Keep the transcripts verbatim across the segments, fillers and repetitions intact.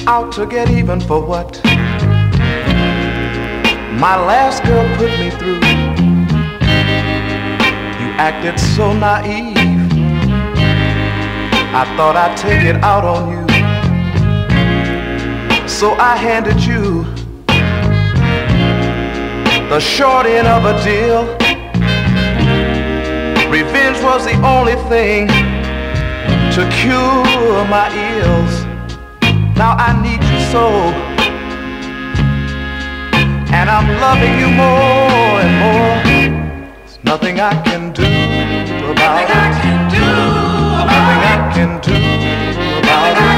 out to get even for what my last girl put me through. You acted so naive, I thought I'd take it out on you. So I handed you the short end of a deal. Revenge was the only thing to cure my ills. Now I need you so, and I'm loving you more and more. There's nothing I can do about it. Nothing I can do about it.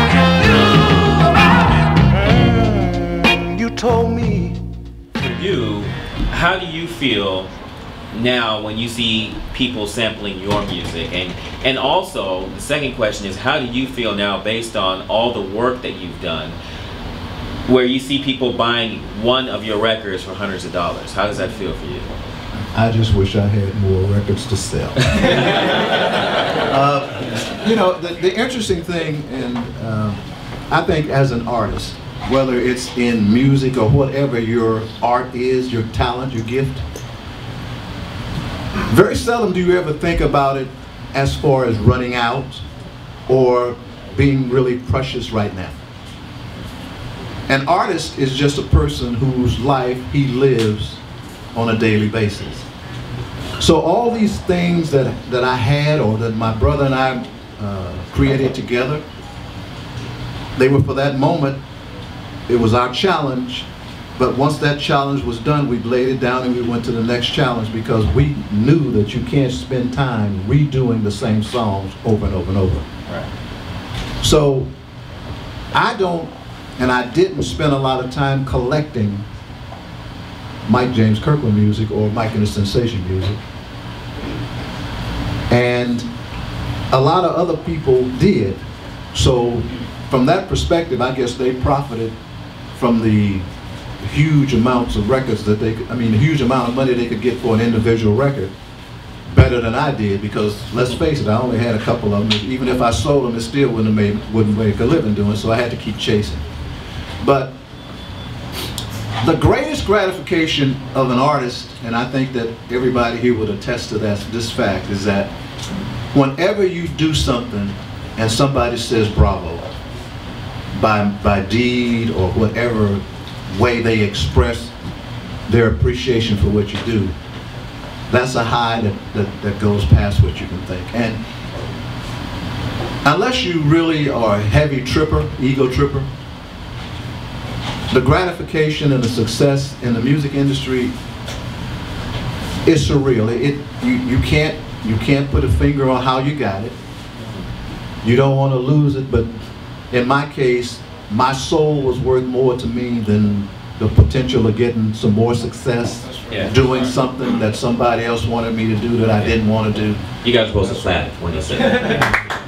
Mm, you told me. For you, how do you feel now when you see people sampling your music? And and also the second question is, how do you feel now based on all the work that you've done, where you see people buying one of your records for hundreds of dollars? How does that feel for you? I just wish I had more records to sell. uh, you know, the, the interesting thing, and uh, I think as an artist, whether it's in music or whatever your art is, your talent, your gift, very seldom do you ever think about it as far as running out or being really precious right now. An artist is just a person whose life he lives on a daily basis. So all these things that, that I had, or that my brother and I uh, created together, they were for that moment. It was our challenge. But once that challenge was done, we laid it down and we went to the next challenge, because we knew that you can't spend time redoing the same songs over and over and over. Right. So I don't, and I didn't spend a lot of time collecting Mike James Kirkland music or Mike and the Sensation music. And a lot of other people did. So from that perspective, I guess they profited from the huge amounts of records that they could, I mean, a huge amount of money they could get for an individual record, better than I did, because let's face it, I only had a couple of them. Even if I sold them, it still wouldn't have made, wouldn't make a living doing it, so I had to keep chasing. But the greatest gratification of an artist, and I think that everybody here would attest to that, this fact, is that whenever you do something and somebody says bravo, by, by deed or whatever way they express their appreciation for what you do, that's a high that, that, that goes past what you can think. And unless you really are a heavy tripper, ego tripper, the gratification and the success in the music industry is surreal. It, it you, you can't you can't put a finger on how you got it. You don't want to lose it, but in my case, my soul was worth more to me than the potential of getting some more success, yeah, doing something that somebody else wanted me to do that I didn't want to do. You guys were supposed to clap when you said that.